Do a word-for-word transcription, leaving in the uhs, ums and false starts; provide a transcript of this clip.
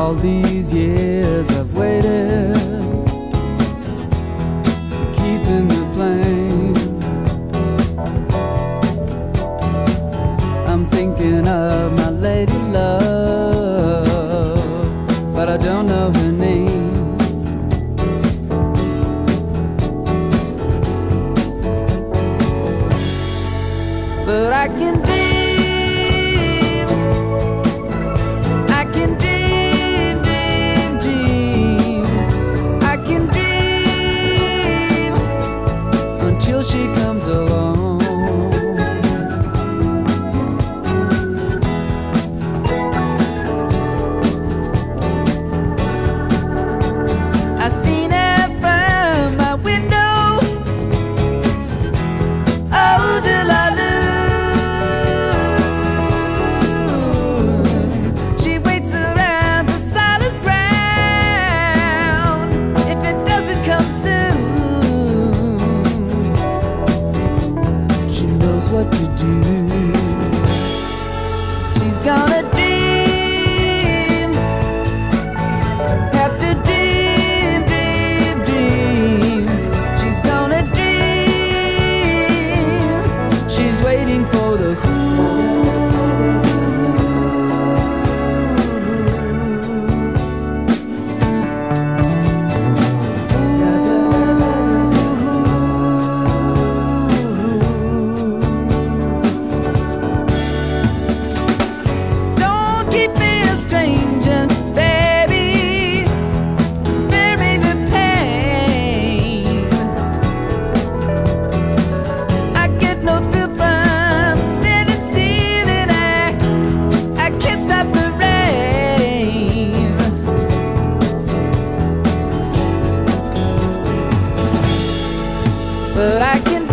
All these years I've waited, keeping the flame. I'm thinking of my lady love, but I don't know her name. But I can dream, I can dream, dream, dream. I can dream until she comes along. I seen her from my window. Oh, till I lose. She waits around for solid ground. If it doesn't come soon, she knows what to do. She's gonna dream, have to dream, dream, dream. She's gonna dream. She's waiting for the who. Don't keep me a stranger, baby. Spare me the pain. I get no thrill from standing still, and I, I can't stop the rain. But I can